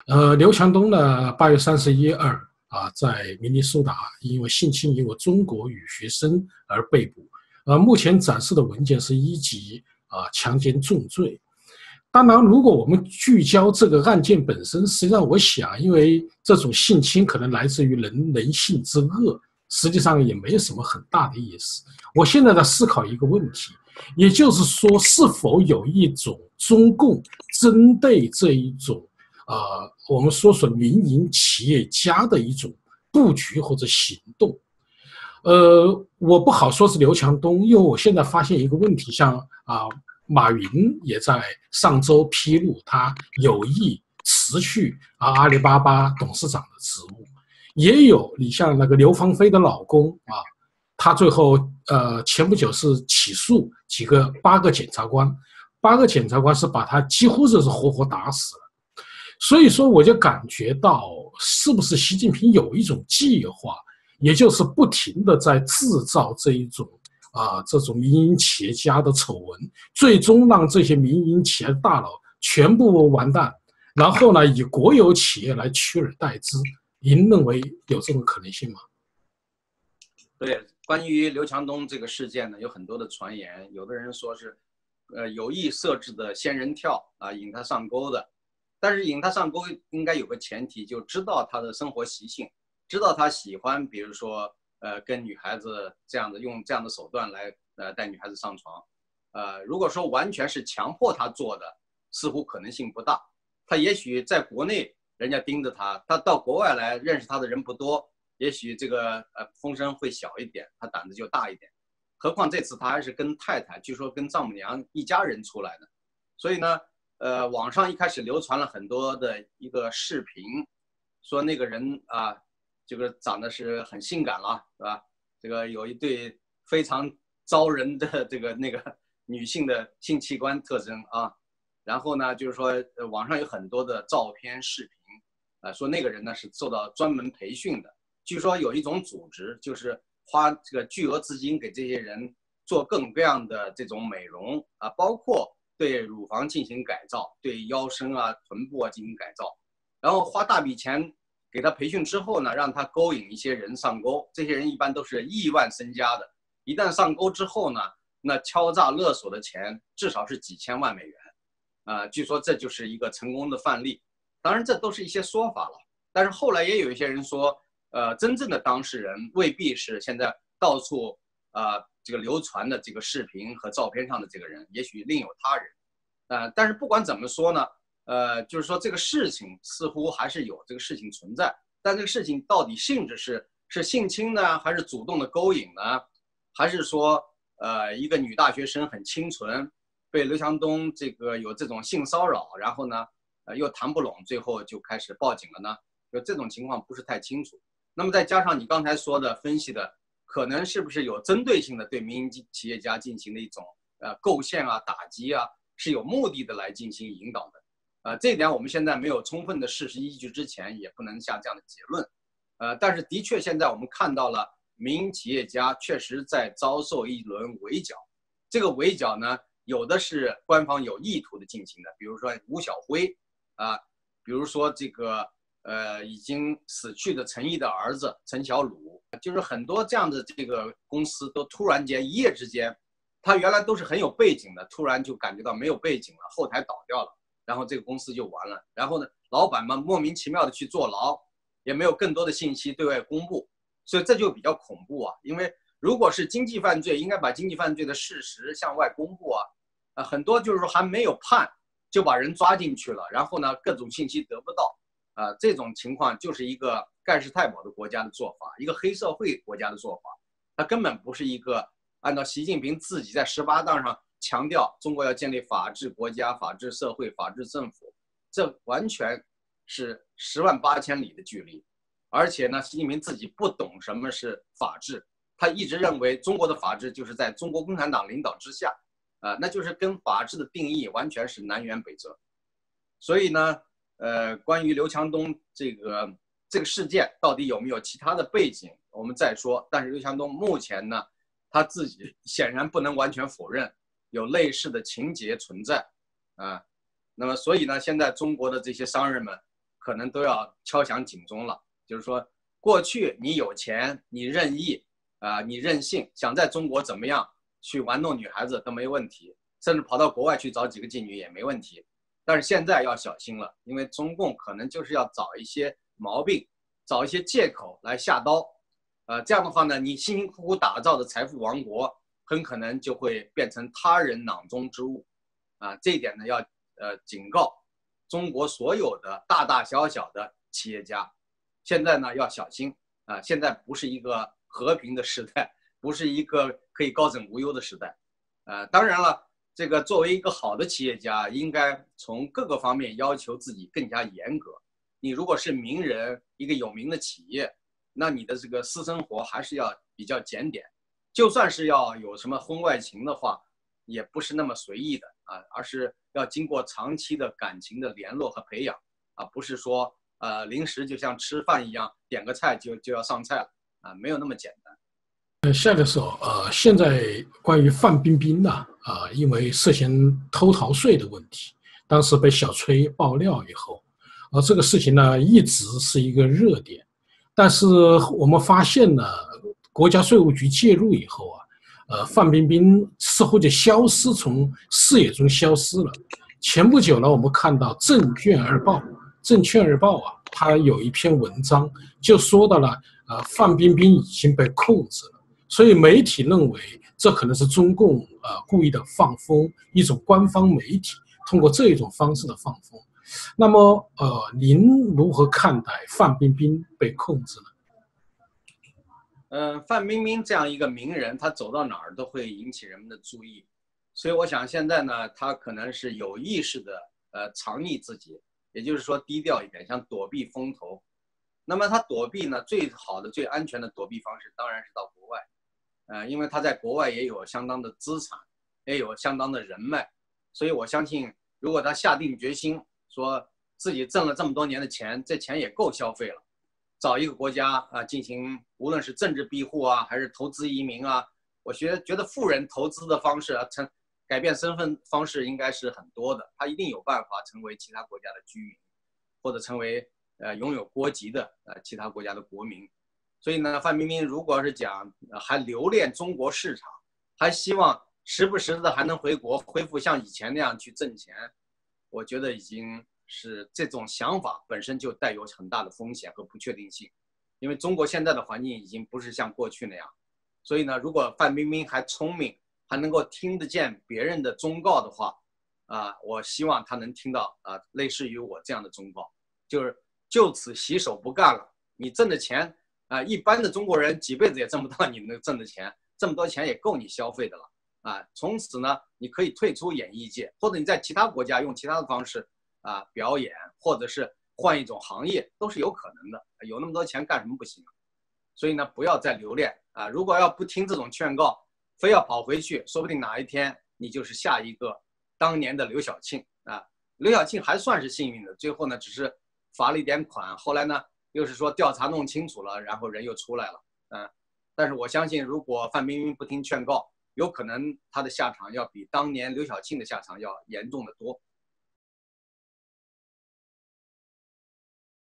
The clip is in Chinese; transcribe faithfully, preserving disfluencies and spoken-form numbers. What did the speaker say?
呃，刘强东呢，八月三十一日啊，在明尼苏达因为性侵一位中国语学生而被捕。呃，目前展示的文件是一级啊强奸重罪。当然，如果我们聚焦这个案件本身，实际上我想，因为这种性侵可能来自于人人性之恶，实际上也没有什么很大的意思。我现在在思考一个问题，也就是说，是否有一种中共针对这一种呃，我们说说民营企业家的一种布局或者行动。呃，我不好说是刘强东，因为我现在发现一个问题，像啊、呃，马云也在上周披露他有意辞去啊阿里巴巴董事长的职务，也有你像那个刘芳菲的老公啊，他最后呃前不久是起诉几个八个检察官，八个检察官是把他几乎就是活活打死了。所以说，我就感觉到，是不是习近平有一种计划，也就是不停的在制造这一种啊、呃、这种民营企业家的丑闻，最终让这些民营企业大佬全部完蛋，然后呢，以国有企业来取而代之。您认为有这种可能性吗？ 对，关于刘强东这个事件呢，有很多的传言，有的人说是，呃，有意设置的仙人跳啊，引他上钩的。但是引他上钩应该有个前提，就知道他的生活习性，知道他喜欢，比如说，呃，跟女孩子这样的用这样的手段来，呃，带女孩子上床。呃，如果说完全是强迫他做的，似乎可能性不大。他也许在国内人家盯着他，他到国外来认识他的人不多。也许这个呃风声会小一点，他胆子就大一点。何况这次他还是跟太太，据说跟丈母娘一家人出来的，所以呢，呃，网上一开始流传了很多的一个视频，说那个人啊，这个长得是很性感了，是吧？这个有一对非常招人的这个那个女性的性器官特征啊，然后呢，就是说呃网上有很多的照片、视频，啊、呃，说那个人呢是受到专门培训的。据说有一种组织，就是花这个巨额资金给这些人做各种各样的这种美容啊，包括对乳房进行改造，对腰身啊、臀部啊进行改造，然后花大笔钱给他培训之后呢，让他勾引一些人上钩。这些人一般都是亿万身家的，一旦上钩之后呢，那敲诈勒索的钱至少是几千万美元啊、呃。据说这就是一个成功的范例。当然，这都是一些说法了。但是后来也有一些人说，呃，真正的当事人未必是现在到处啊、呃、这个流传的这个视频和照片上的这个人，也许另有他人。呃，但是不管怎么说呢，呃，就是说这个事情似乎还是有这个事情存在，但这个事情到底性质是是性侵呢，还是主动的勾引呢，还是说呃一个女大学生很清纯，被刘强东这个有这种性骚扰，然后呢呃又谈不拢，最后就开始报警了呢？就这种情况不是太清楚。那么再加上你刚才说的分析的，可能是不是有针对性的对民营企业家进行的一种呃构陷啊、打击啊，是有目的的来进行引导的。呃，这一点我们现在没有充分的事实依据之前，也不能下这样的结论。呃，但是的确现在我们看到了民营企业家确实在遭受一轮围剿。这个围剿呢，有的是官方有意图的进行的，比如说吴晓辉啊、呃，比如说这个。呃，已经死去的陈毅的儿子陈小鲁，就是很多这样的这个公司都突然间一夜之间，他原来都是很有背景的，突然就感觉到没有背景了，后台倒掉了，然后这个公司就完了。然后呢，老板们莫名其妙的去坐牢，也没有更多的信息对外公布，所以这就比较恐怖啊。因为如果是经济犯罪，应该把经济犯罪的事实向外公布啊。呃，很多就是说还没有判就把人抓进去了，然后呢，各种信息得不到。啊、呃，这种情况就是一个盖世太保的国家的做法，一个黑社会国家的做法，它根本不是一个按照习近平自己在十八大上强调中国要建立法治国家、法治社会、法治政府，这完全是十万八千里的距离。而且呢，习近平自己不懂什么是法治，他一直认为中国的法治就是在中国共产党领导之下，啊、呃，那就是跟法治的定义完全是南辕北辙。所以呢。呃，关于刘强东这个这个事件到底有没有其他的背景，我们再说。但是刘强东目前呢，他自己显然不能完全否认有类似的情节存在啊。那么，所以呢，现在中国的这些商人们可能都要敲响警钟了。就是说，过去你有钱，你任意啊、呃，你任性，想在中国怎么样去玩弄女孩子都没问题，甚至跑到国外去找几个妓女也没问题。但是现在要小心了，因为中共可能就是要找一些毛病，找一些借口来下刀。呃，这样的话呢，你辛辛苦苦打造的财富王国，很可能就会变成他人囊中之物。啊，这一点呢，要呃警告中国所有的大大小小的企业家，现在呢要小心啊！现在不是一个和平的时代，不是一个可以高枕无忧的时代。呃，当然了，这个作为一个好的企业家，应该从各个方面要求自己更加严格。你如果是名人，一个有名的企业，那你的这个私生活还是要比较检点，就算是要有什么婚外情的话，也不是那么随意的啊，而是要经过长期的感情的联络和培养啊，不是说呃临时就像吃饭一样点个菜就就要上菜了啊，没有那么简单。 呃，下个时候，呃，现在关于范冰冰呢，啊、呃，因为涉嫌偷逃税的问题，当时被小崔爆料以后，而、呃、这个事情呢一直是一个热点。但是我们发现呢，国家税务局介入以后啊，呃，范冰冰似乎就消失，从视野中消失了。前不久呢，我们看到《证券日报》，《证券日报》啊，它有一篇文章就说到了，呃，范冰冰已经被控制了。所以媒体认为这可能是中共呃故意的放风，一种官方媒体通过这种方式的放风。那么，呃，您如何看待范冰冰被控制呢？ 嗯、呃，范冰冰这样一个名人，她走到哪儿都会引起人们的注意，所以我想现在呢，她可能是有意识的呃藏匿自己，也就是说低调一点，想躲避风头。那么她躲避呢，最好的、最安全的躲避方式当然是到国外，呃，因为她在国外也有相当的资产，也有相当的人脉，所以我相信，如果她下定决心，说自己挣了这么多年的钱，这钱也够消费了，找一个国家啊进行，无论是政治庇护啊，还是投资移民啊，我觉得觉得富人投资的方式啊，成改变身份方式应该是很多的，他一定有办法成为其他国家的居民，或者成为呃拥有国籍的呃其他国家的国民。所以呢，范冰冰如果是讲、呃、还留恋中国市场，还希望时不时的还能回国，恢复像以前那样去挣钱。我觉得已经是这种想法本身就带有很大的风险和不确定性，因为中国现在的环境已经不是像过去那样，所以呢，如果范冰冰还聪明，还能够听得见别人的忠告的话，啊、呃，我希望她能听到啊、呃，类似于我这样的忠告，就是就此洗手不干了。你挣的钱啊、呃，一般的中国人几辈子也挣不到你能挣的钱，这么多钱也够你消费的了。啊，从此呢，你可以退出演艺界，或者你在其他国家用其他的方式啊表演，或者是换一种行业，都是有可能的。有那么多钱干什么不行啊？所以呢，不要再留恋啊！如果要不听这种劝告，非要跑回去，说不定哪一天你就是下一个当年的刘晓庆啊。刘晓庆还算是幸运的，最后呢只是罚了一点款，后来呢又是说调查弄清楚了，然后人又出来了。嗯，但是我相信，如果范冰冰不听劝告，有可能他的下场要比当年刘晓庆的下场要严重的多。